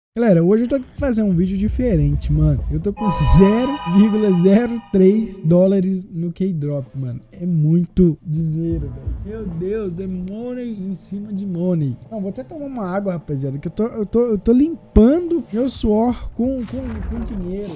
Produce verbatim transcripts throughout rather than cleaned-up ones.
Galera, hoje eu tô aqui pra fazer um vídeo diferente, mano. Eu tô com zero vírgula zero três dólares no Keydrop, mano. É muito dinheiro, velho. Meu Deus, é money em cima de money. Não, vou até tomar uma água, rapaziada, que eu tô, eu tô, eu tô limpando meu suor com, com, com dinheiro.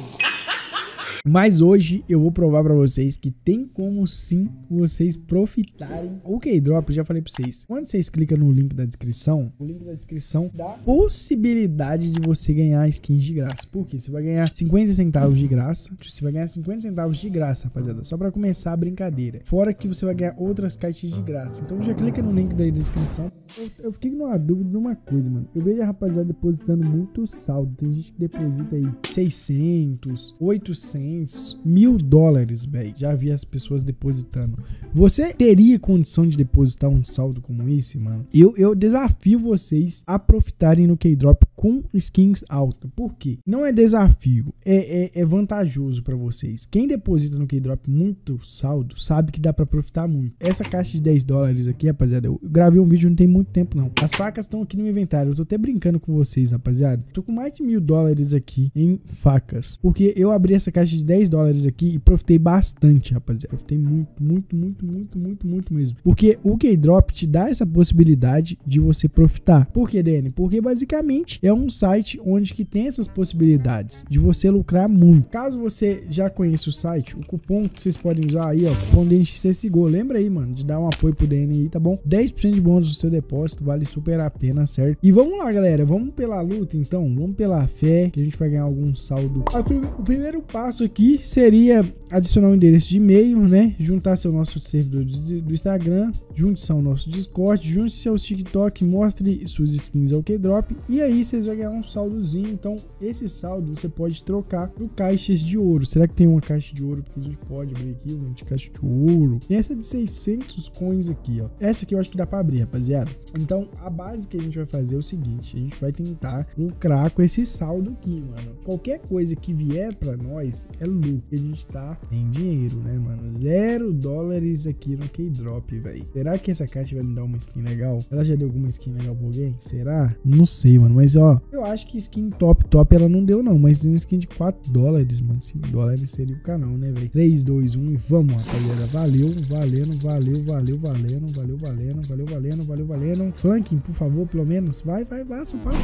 Mas hoje eu vou provar pra vocês que tem como sim vocês profitarem o Keydrop. Eu já falei pra vocês, quando vocês clicam no link da descrição, o link da descrição dá possibilidade de você ganhar skins de graça. Por quê? Você vai ganhar cinquenta centavos de graça. Você vai ganhar cinquenta centavos de graça, rapaziada, só pra começar a brincadeira. Fora que você vai ganhar outras caixas de graça. Então já clica no link da descrição. Eu, eu fiquei numa dúvida de uma coisa, mano. Eu vejo a rapaziada depositando muito saldo. Tem gente que deposita aí seiscentos, oitocentos, mil dólares, velho. Já vi as pessoas depositando. Você teria condição de depositar um saldo como esse, mano? Eu, eu desafio vocês a profitarem no Keydrop com skins altas. Por quê? Não é desafio, é, é, é vantajoso pra vocês. Quem deposita no Keydrop muito saldo, sabe que dá pra profitar muito. Essa caixa de dez dólares aqui, rapaziada, eu gravei um vídeo não tem muito tempo, não. As facas estão aqui no inventário. Eu tô até brincando com vocês, rapaziada. Tô com mais de mil dólares aqui em facas. Porque eu abri essa caixa de dez dólares aqui e profitei bastante, rapaziada. Profitei muito, muito, muito, muito, muito, muito mesmo. Porque o Keydrop te dá essa possibilidade de você profitar. Por que, Dani? Porque basicamente é um site onde que tem essas possibilidades de você lucrar muito. Caso você já conheça o site, o cupom que vocês podem usar aí, ó, cupom D N X C Sigou. Lembra aí, mano, de dar um apoio pro D N aí, tá bom? dez por cento de bônus no seu depósito, vale super a pena, certo? E vamos lá, galera, vamos pela luta, então. Vamos pela fé, que a gente vai ganhar algum saldo. O primeiro passo aqui seria adicionar um endereço de e-mail, né? Juntar-se ao nosso servidor do Instagram, junte-se ao nosso Discord, junte-se ao TikTok, mostre suas skins ao Keydrop e aí vocês vão ganhar um saldozinho. Então, esse saldo você pode trocar por caixas de ouro. Será que tem uma caixa de ouro? Porque a gente pode abrir aqui, uma de caixa de ouro. E essa de seiscentos coins aqui, ó. Essa aqui eu acho que dá pra abrir, rapaziada. Então, a base que a gente vai fazer é o seguinte: a gente vai tentar lucrar com esse saldo aqui, mano. Qualquer coisa que vier pra nós é lucro. A gente tá em dinheiro, né, mano? Zero dólares aqui no Keydrop, velho. Será que essa caixa vai me dar uma skin legal? Ela já deu alguma skin legal pra alguém? Será? Não sei, mano. Mas, ó, eu acho que skin top, top ela não deu, não. Mas uma skin de quatro dólares, mano. cinco dólares seria o canal, né, velho? três, dois, um e vamos, rapaziada. Valeu, valendo, valeu, valeu, valendo, valeu, valendo, valeu, valendo, valeu, valendo. Flanking, por favor, pelo menos. Vai, vai, passa, passa.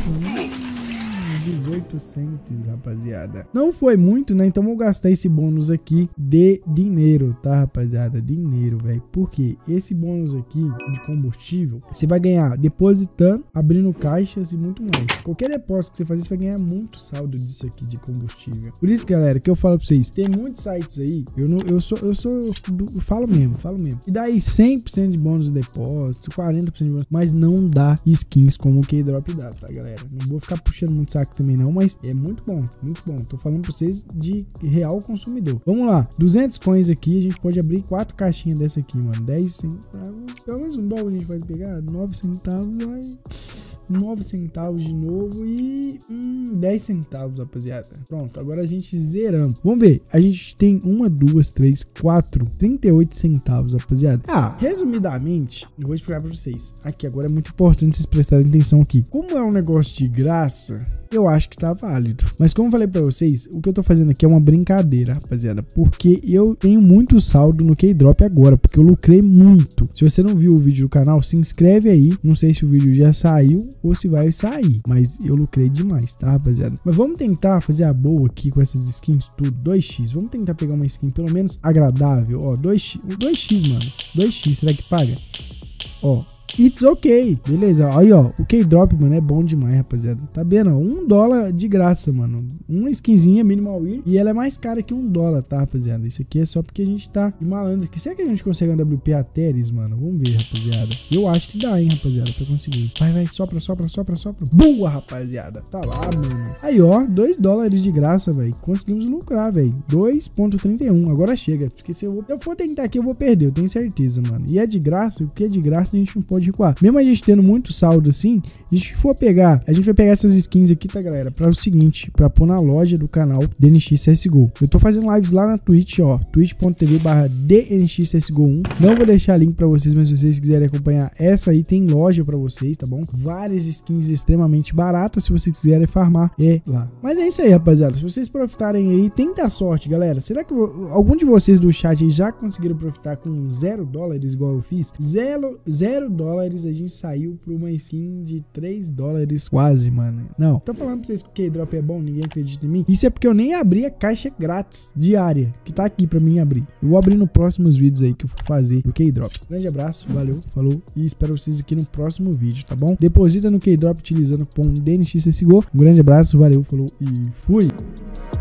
dezoito centos, rapaziada. Não foi muito, né? Então vou gastar esse bônus aqui de dinheiro, tá, rapaziada? Dinheiro, velho. Porque esse bônus aqui de combustível, você vai ganhar depositando, abrindo caixas e muito mais. Qualquer depósito que você fazer, você vai ganhar muito saldo disso aqui de combustível. Por isso, galera, que eu falo pra vocês, tem muitos sites aí, eu não, eu sou, eu sou, eu falo mesmo, falo mesmo. E daí cem por cento de bônus de depósito, quarenta por cento de bônus, mas não dá skins como o Keydrop dá, tá, galera? Não vou ficar puxando muito saco também não, mas é muito bom, muito bom. Tô falando pra vocês de real consumidor. Vamos lá, duzentos coins aqui, a gente pode abrir quatro caixinhas dessa aqui, mano. dez centavos, pelo menos um dólar a gente pode pegar, nove centavos, aí nove centavos de novo e hum, dez centavos, rapaziada. Pronto, agora a gente zeramos. Vamos ver, a gente tem uma, duas, três, quatro, trinta e oito centavos, rapaziada. Ah, resumidamente, eu vou explicar pra vocês. Aqui, agora é muito importante vocês prestarem atenção aqui. Como é um negócio de graça, eu acho que tá válido. Mas como eu falei pra vocês, o que eu tô fazendo aqui é uma brincadeira, rapaziada. Porque eu tenho muito saldo no Keydrop agora, porque eu lucrei muito. Se você não viu o vídeo do canal, se inscreve aí. Não sei se o vídeo já saiu ou se vai sair, mas eu lucrei demais, tá, rapaziada? Mas vamos tentar fazer a boa aqui com essas skins tudo. dois x, vamos tentar pegar uma skin pelo menos agradável. Ó, dois x, dois x, mano. dois x, será que paga? Ó, it's ok, beleza. Aí, ó, o Keydrop, mano, é bom demais, rapaziada. Tá vendo, ó, um dólar de graça, mano. Uma skinzinha minimal wear e ela é mais cara que um dólar, tá, rapaziada? Isso aqui é só porque a gente tá de malandro aqui. Será que a gente consegue um W P a Teres, mano? Vamos ver, rapaziada. Eu acho que dá, hein, rapaziada, pra conseguir. Vai, vai, sopra, sopra, sopra, sopra. Boa, rapaziada. Tá lá, mano. Aí, ó, dois dólares de graça, velho. Conseguimos lucrar, velho. dois ponto trinta e um. Agora chega. Porque se eu, eu for tentar aqui, eu vou perder, eu tenho certeza, mano. E é de graça, o que é de graça a gente não pode pode recuar. Mesmo a gente tendo muito saldo assim, a gente for pegar, a gente vai pegar essas skins aqui, tá, galera? Para o seguinte, para pôr na loja do canal D N X C S G O. Eu tô fazendo lives lá na Twitch, ó, twitch ponto tv barra D N X C S G O um. Não vou deixar link para vocês, mas se vocês quiserem acompanhar, essa aí tem loja para vocês, tá bom? Várias skins extremamente baratas, se vocês quiserem farmar, é lá. Mas é isso aí, rapaziada. Se vocês profitarem aí, tenta a sorte, galera. Será que algum de vocês do chat aí já conseguiram profitar com zero dólares, igual eu fiz? Zero, zero dólares, a gente saiu por uma skin de três dólares quase, mano. Não, tô falando pra vocês que o K-Drop é bom, ninguém acredita em mim. Isso é porque eu nem abri a caixa grátis diária, que tá aqui pra mim abrir. Eu vou abrir nos próximos vídeos aí que eu for fazer do K-Drop. Grande abraço, valeu, falou e espero vocês aqui no próximo vídeo, tá bom? Deposita no K-Drop utilizando o cupom D N X C S G O. Um grande abraço, valeu, falou e fui!